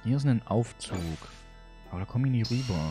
Hier ist ein Aufzug. Aber da komme ich nie rüber.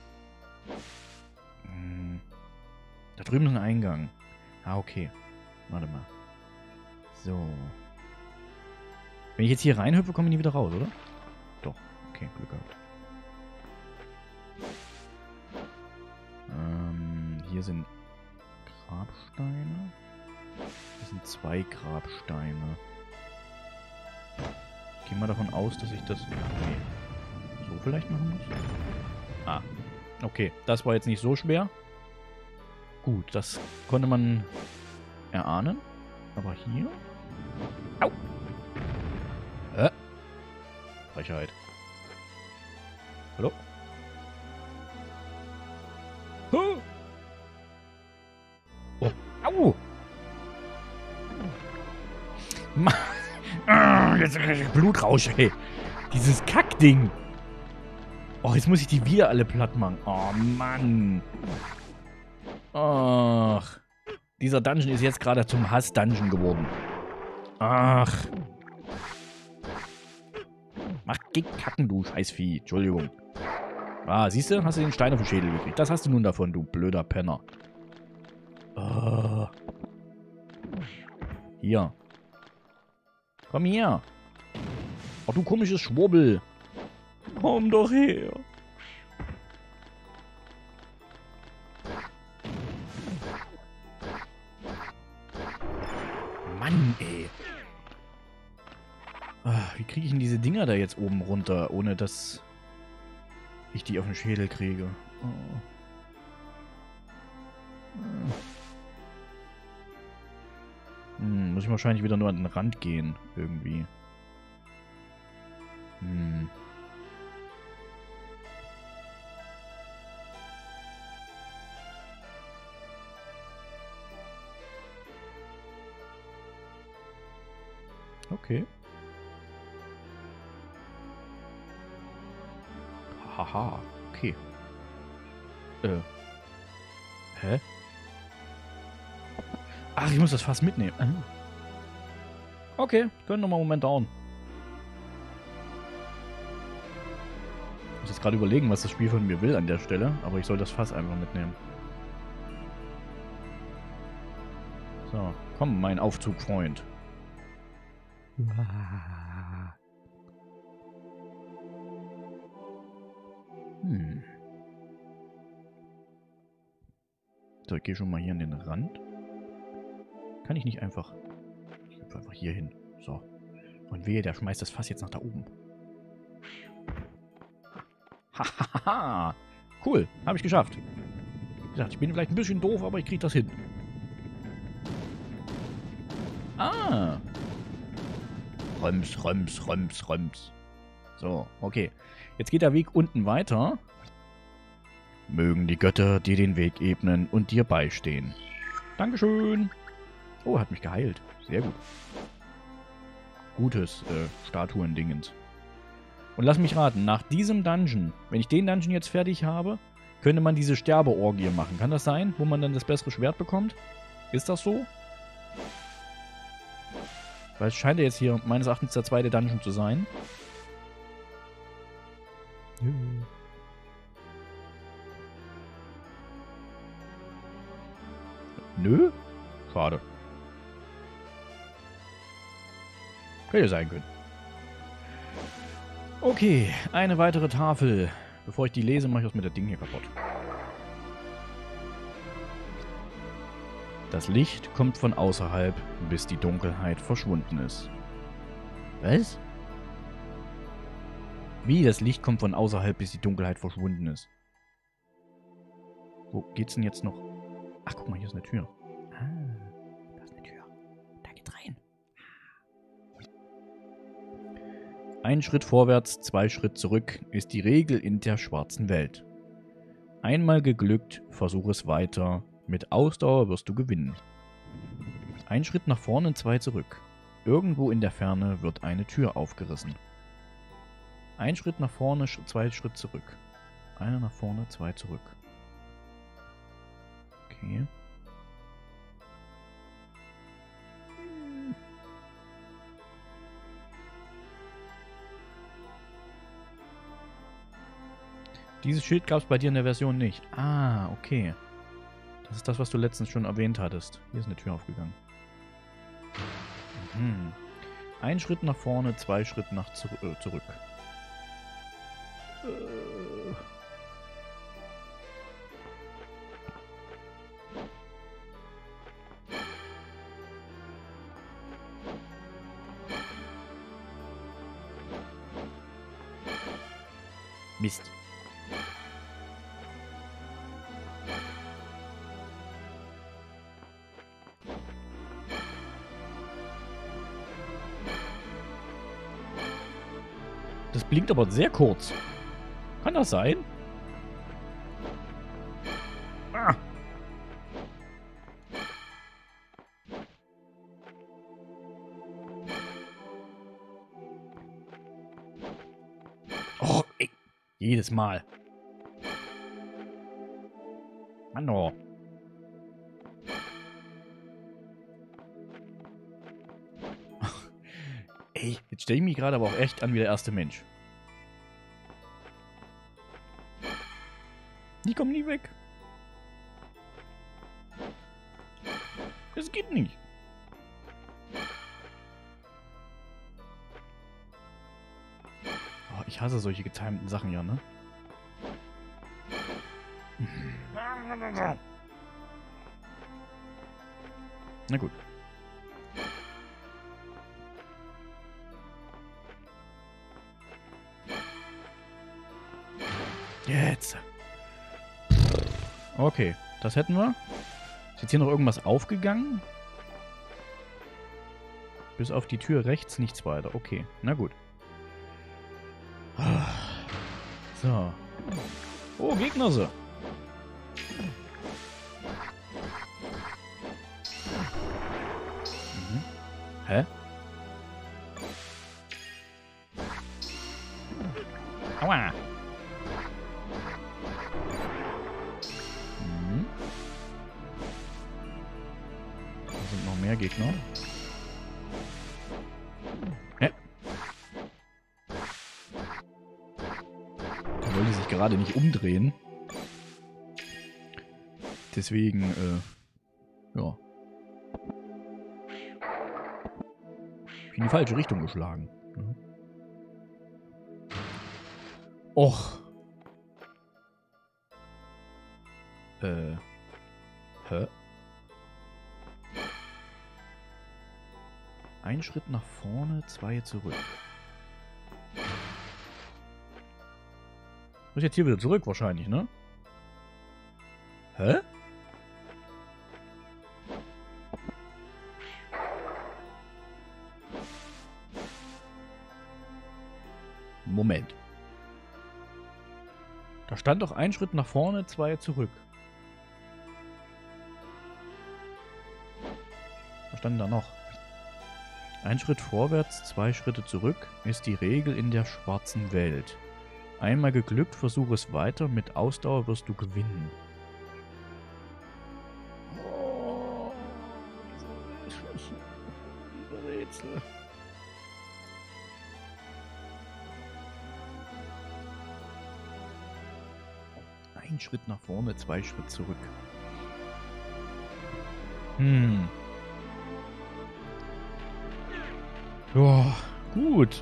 Da drüben ist ein Eingang. Ah, okay. Warte mal. So. Wenn ich jetzt hier reinhüpfe, komme ich nie wieder raus, oder? Doch. Okay, Glück gehabt. Hier sind Grabsteine. Hier sind 2 Grabsteine. Ich gehe mal davon aus, dass ich das... Nee. So vielleicht machen muss? Ah. Okay, das war jetzt nicht so schwer. Gut, das konnte man erahnen. Aber hier... Au! Frechheit. Hallo? Huh! Oh, au! Mann! Jetzt Blutrausch, ey. Dieses Kackding. Oh, jetzt muss ich die wieder alle platt machen. Oh, Mann. Ach. Dieser Dungeon ist jetzt gerade zum Hass-Dungeon geworden. Ach. Mach kacken, du Scheißvieh. Entschuldigung. Ah, siehst du? Hast du den Stein auf den Schädel gekriegt. Das hast du nun davon, du blöder Penner. Oh. Hier. Komm her. Oh, du komisches Schwurbel. Komm doch her. Mann, ey. Wie kriege ich denn diese Dinger da jetzt oben runter, ohne dass ich die auf den Schädel kriege? Oh. Muss ich wahrscheinlich wieder nur an den Rand gehen, irgendwie. Okay. Haha, okay. Hä? Ach, ich muss das Fass mitnehmen. Okay, können noch mal einen Moment dauern. Ich muss jetzt gerade überlegen, was das Spiel von mir will an der Stelle, aber ich soll das Fass einfach mitnehmen. So, komm, mein Aufzugfreund. So, ich gehe schon mal hier an den Rand. Kann ich nicht einfach... Ich hüpfe einfach hier hin. So. Und wehe, der schmeißt das Fass jetzt nach da oben. Hahaha. Cool, habe ich geschafft. Wie gesagt, ich bin vielleicht ein bisschen doof, aber ich kriege das hin. Ah. Röms, röms, röms, röms. So, okay. Jetzt geht der Weg unten weiter. Mögen die Götter dir den Weg ebnen und dir beistehen. Dankeschön. Oh, hat mich geheilt. Sehr gut. Gutes Statuen-Dingens. Und lass mich raten, nach diesem Dungeon, wenn ich den Dungeon jetzt fertig habe, könnte man diese Sterbeorgie machen. Kann das sein? Wo man dann das bessere Schwert bekommt? Ist das so? Weil es scheint ja jetzt hier meines Erachtens der 2. Dungeon zu sein. Nö? Schade. Hätte ja sein können. Okay, eine weitere Tafel. Bevor ich die lese, mache ich das mit der Ding hier kaputt. Das Licht kommt von außerhalb, bis die Dunkelheit verschwunden ist. Was? Wie, das Licht kommt von außerhalb, bis die Dunkelheit verschwunden ist? Wo geht's denn jetzt noch? Ach, guck mal, hier ist eine Tür. Ah, da ist eine Tür. Da geht's rein. Ein Schritt vorwärts, 2 Schritt zurück ist die Regel in der schwarzen Welt. Einmal geglückt, versuch es weiter. Mit Ausdauer wirst du gewinnen. Ein Schritt nach vorne, 2 zurück. Irgendwo in der Ferne wird eine Tür aufgerissen. Ein Schritt nach vorne, 2 Schritt zurück. Einer nach vorne, 2 zurück. Okay. Dieses Schild gab es bei dir in der Version nicht. Ah, okay. Das ist das, was du letztens schon erwähnt hattest. Hier ist eine Tür aufgegangen. Ein Schritt nach vorne, 2 Schritte zurück. Mist. Das blinkt aber sehr kurz. Kann das sein? Ah. Oh, ey. Jedes Mal. Mann, oh. Ey, jetzt stelle ich mich gerade aber auch echt an wie der erste Mensch. Die kommen nie weg. Es geht nicht. Oh, ich hasse solche getimten Sachen ja, ne? Na gut. Jetzt. Okay, das hätten wir. Ist jetzt hier noch irgendwas aufgegangen? Bis auf die Tür rechts nichts weiter. Okay, na gut. So. Oh, Gegner so. Hä? Aua. Da sind noch mehr Gegner. Hä? Der wollte sich gerade nicht umdrehen. Deswegen, ja. In die falsche Richtung geschlagen. Och. Hä? Ein Schritt nach vorne, 2 zurück. Muss jetzt hier wieder zurück wahrscheinlich, ne? Hä? Moment. Da stand doch ein Schritt nach vorne, 2 zurück. Was stand da noch? Ein Schritt vorwärts, 2 Schritte zurück ist die Regel in der schwarzen Welt. Einmal geglückt, versuch es weiter. Mit Ausdauer wirst du gewinnen. Oh, diese Rätsel. Ein Schritt nach vorne, 2 Schritt zurück. Ja, gut.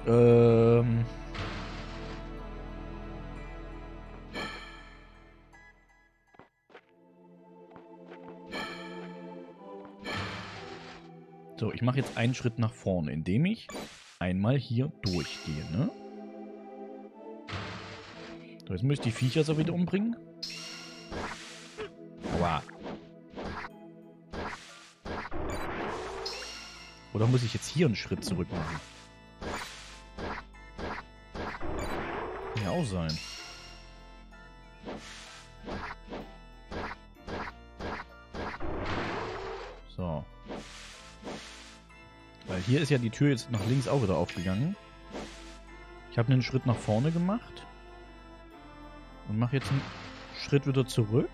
So, ich mache jetzt einen Schritt nach vorne, indem ich einmal hier durchgehe, ne? So, jetzt muss ich die Viecher so wieder umbringen. Aua. Oder muss ich jetzt hier einen Schritt zurück machen? Kann ja auch sein. So. Weil hier ist ja die Tür jetzt nach links auch wieder aufgegangen. Ich habe einen Schritt nach vorne gemacht. Und mache jetzt einen Schritt wieder zurück.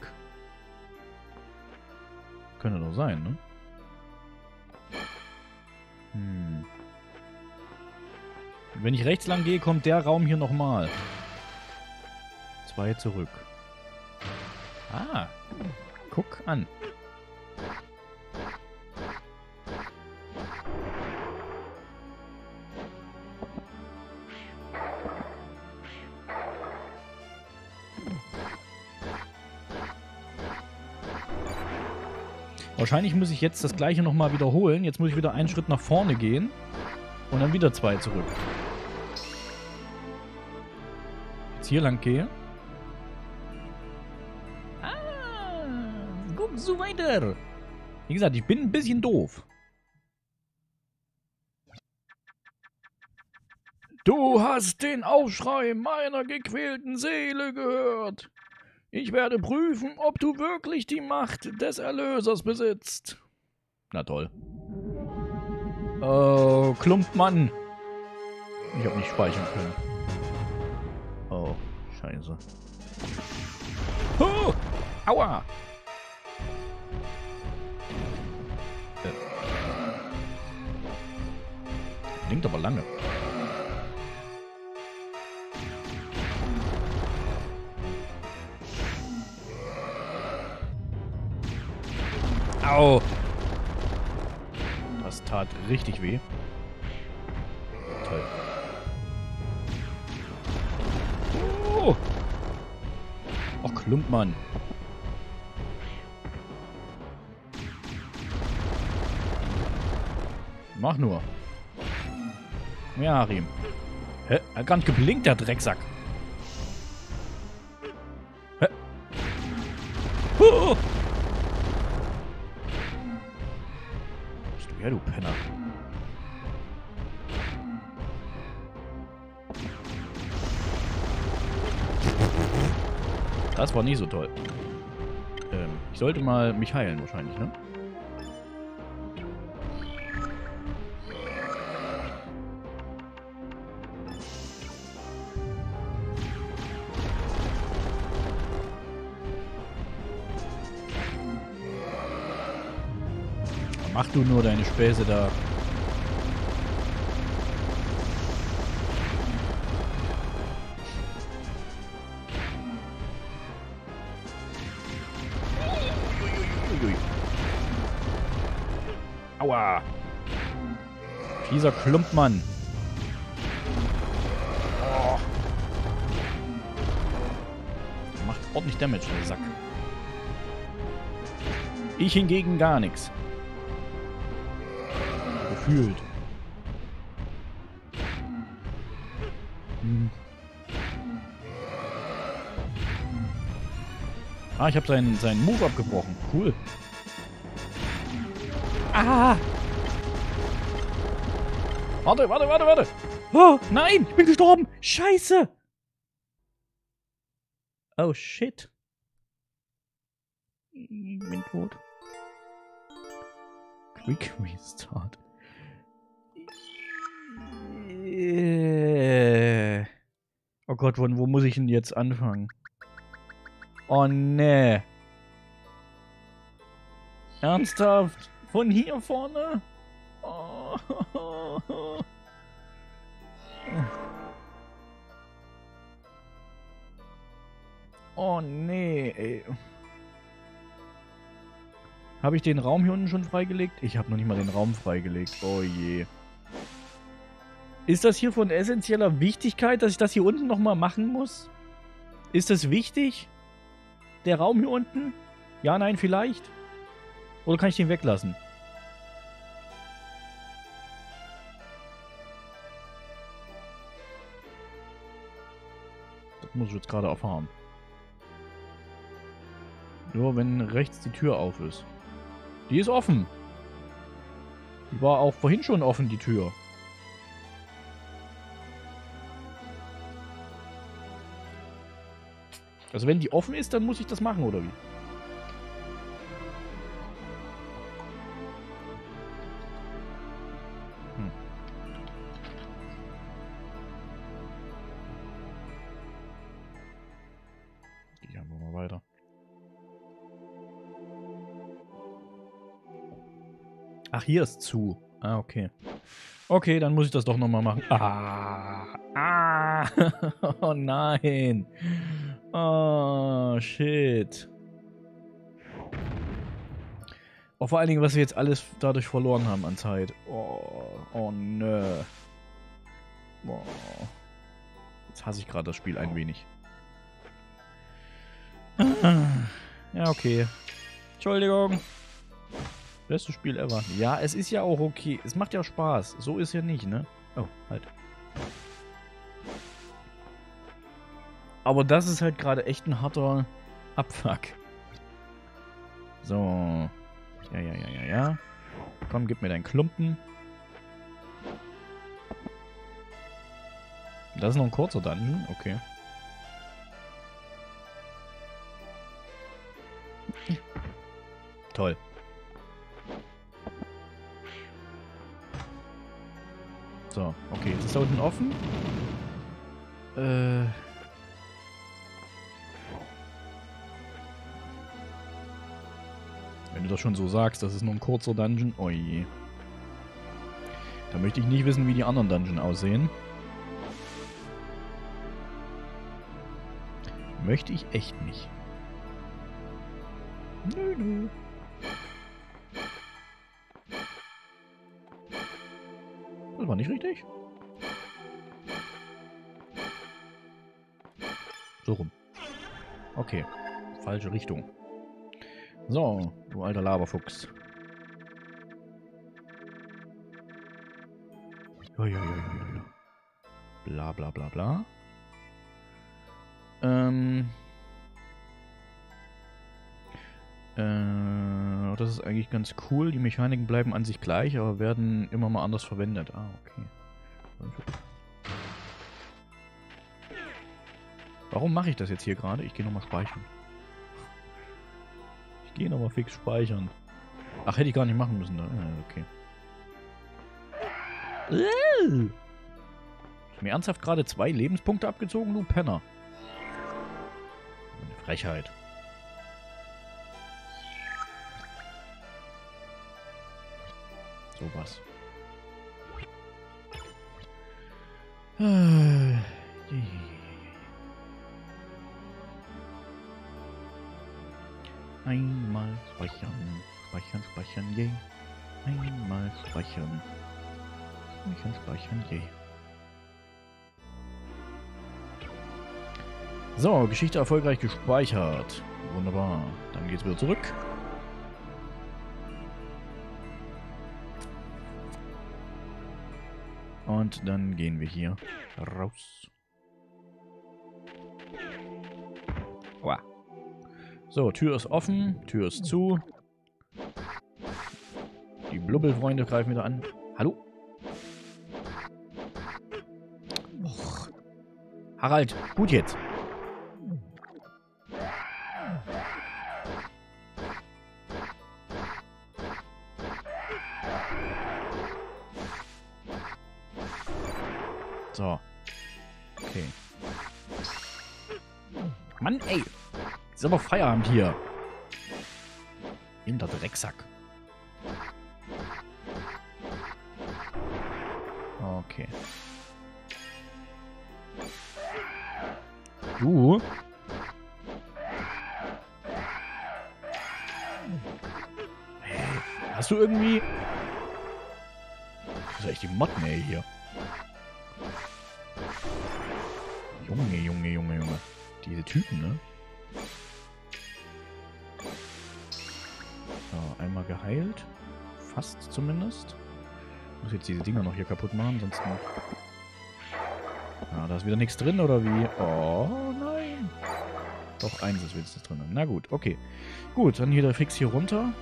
Könnte doch sein, ne? Wenn ich rechts lang gehe, kommt der Raum hier nochmal. 2 2 zurück. Ah, guck an. Wahrscheinlich muss ich jetzt das gleiche nochmal wiederholen. Jetzt muss ich wieder einen Schritt nach vorne gehen und dann wieder 2 zurück. Jetzt hier lang gehe. Guck so weiter. Wie gesagt, ich bin ein bisschen doof. Du hast den Aufschrei meiner gequälten Seele gehört. Ich werde prüfen, ob du wirklich die Macht des Erlösers besitzt. Na toll. Oh, Klumpmann. Ich habe nicht speichern können. Oh, scheiße. Oh, aua. Klingt aber lange. Au! Das tat richtig weh. Toll. Oh! Och, Klumpmann. Mach nur. Ja, Harim. Hä? Er hat gerade geblinkt, der Drecksack. Hä? Ja, du Penner. Das war nie so toll. Ich sollte mal mich heilen wahrscheinlich, ne? Mach du nur deine Späße da. Aua. Fieser Klumpmann. Oh. Macht ordentlich Damage, der Sack. Ich hingegen gar nichts. Gefühlt. Ah, ich habe seinen Move abgebrochen. Cool. Ah! Warte! Oh, nein! Ich bin gestorben! Scheiße! Oh, shit. Ich bin tot. Quick Restart. Oh Gott, wo muss ich denn jetzt anfangen? Oh, nee. Ernsthaft? Von hier vorne? Oh. Oh, nee, ey. Habe ich den Raum hier unten schon freigelegt? Ich habe noch nicht mal den Raum freigelegt. Oh je. Ist das hier von essentieller Wichtigkeit, dass ich das hier unten nochmal machen muss? Ist das wichtig? Der Raum hier unten? Ja, nein, vielleicht? Oder kann ich den weglassen? Das muss ich jetzt gerade erfahren. Nur wenn rechts die Tür auf ist. Die ist offen. Die war auch vorhin schon offen, die Tür. Also wenn die offen ist, dann muss ich das machen, oder wie? Gehen wir mal weiter. Ach, hier ist zu. Ah, okay. Okay, dann muss ich das doch nochmal machen. Ah! Ah! Oh nein! Oh, shit. Oh, vor allen Dingen, was wir jetzt alles dadurch verloren haben an Zeit. Oh nö. Oh. Jetzt hasse ich gerade das Spiel ein wenig. Ja, okay. Entschuldigung. Bestes Spiel ever. Ja, es ist ja auch okay. Es macht ja Spaß. So ist ja nicht, ne? Oh, halt. Aber das ist halt gerade echt ein harter Abfuck. So. Ja. Komm, gib mir deinen Klumpen. Das ist noch ein kurzer Dungeon. Okay. Toll. So, okay. Jetzt ist da unten offen. Wenn du das schon so sagst, das ist nur ein kurzer Dungeon. Oh je. Da möchte ich nicht wissen, wie die anderen Dungeon aussehen. Möchte ich echt nicht. Nö. Das war nicht richtig. So rum. Okay. Falsche Richtung. So, du alter Laberfuchs. Bla bla bla bla. Das ist eigentlich ganz cool. Die Mechaniken bleiben an sich gleich, aber werden immer mal anders verwendet. Ah, okay. Warum mache ich das jetzt hier gerade? Ich gehe nochmal speichern. Ich gehe nochmal fix speichern. Ach, hätte ich gar nicht machen müssen. Da. Okay. Hast mir ernsthaft gerade 2 Lebenspunkte abgezogen, du Penner? Eine Frechheit. Sowas. Einmal speichern, yay. Einmal speichern, yay. So, Geschichte erfolgreich gespeichert. Wunderbar. Dann geht's wieder zurück. Und dann gehen wir hier raus. Wow. So, Tür ist offen, Tür ist zu. Die Blubbelfreunde greifen wieder an. Hallo? Och. Harald, gut jetzt. So. Okay. Mann, ey. Ist aber Feierabend hier. In der Drecksack. Okay. Du? Hey, hast du irgendwie... Das ist echt die Motten, ey, hier. Junge. Diese Typen, ne? So, einmal geheilt. Fast zumindest. Ich muss jetzt diese Dinger noch hier kaputt machen, sonst noch... Ja, da ist wieder nichts drin, oder wie? Oh, nein. Doch, eins ist wenigstens drin. Na gut, okay. Gut, dann hier der Fix hier runter.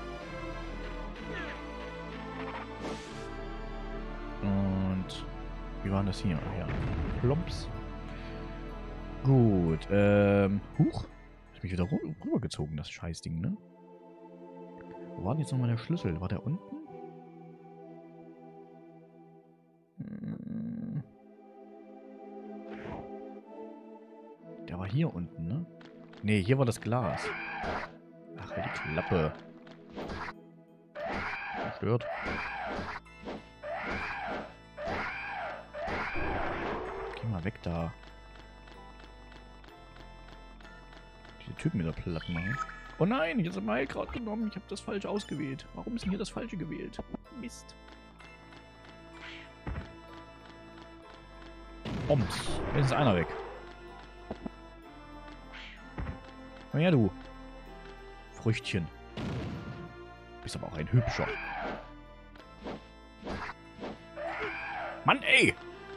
Und... Wie war das hier? Ach ja. Plumps. Gut, huch. Ist mich wieder rübergezogen, das Scheißding, ne? Wo war denn jetzt nochmal der Schlüssel? War der unten? Der war hier unten, ne? Ne, hier war das Glas. Ach, halt die Klappe. Stört. Geh mal weg da. die Typen wieder platt machen. Oh nein, ich habe das Heilkraut genommen. Ich habe das falsche ausgewählt. Warum ist denn hier das falsche gewählt? Mist. Bombs. Jetzt ist einer weg. Na ja, du. Früchtchen. Bist aber auch ein hübscher. Mann, ey!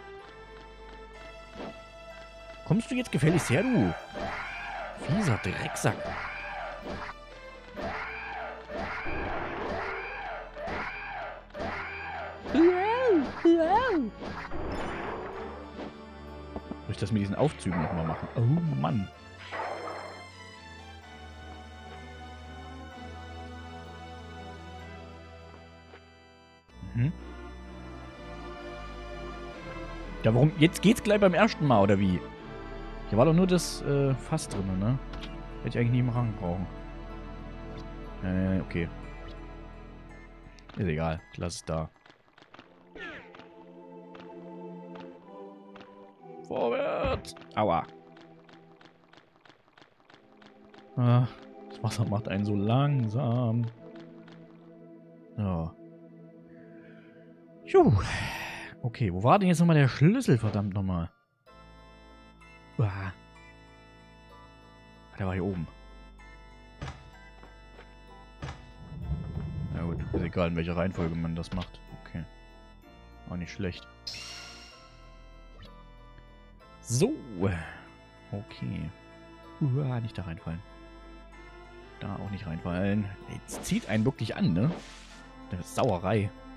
Kommst du jetzt gefälligst her, du? Fieser Drecksack. Soll ich das mit diesen Aufzügen nochmal machen? Oh Mann. Mhm. Ja, warum? Jetzt geht's gleich beim ersten Mal, oder wie? Hier war doch nur das Fass drin, ne? Hätte ich eigentlich nie im Rang brauchen. Okay. Ist egal. Ich lasse es da. Vorwärts! Aua. Ah, das Wasser macht einen so langsam. Ja. Puh. Okay, wo war denn jetzt nochmal der Schlüssel, verdammt nochmal? Uah. Der war hier oben. Na gut, ist egal, in welcher Reihenfolge man das macht. Okay. War nicht schlecht. So. Okay. Uah, nicht da reinfallen. Da auch nicht reinfallen. Jetzt zieht einen wirklich an, ne? Das ist Sauerei.